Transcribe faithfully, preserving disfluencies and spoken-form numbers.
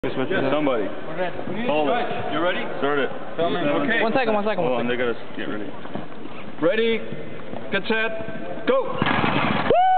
Yeah, somebody. Hold it. You ready? Start it. Okay. One second, one second. Hold on, they gotta get ready. Ready, get set, go! Woo!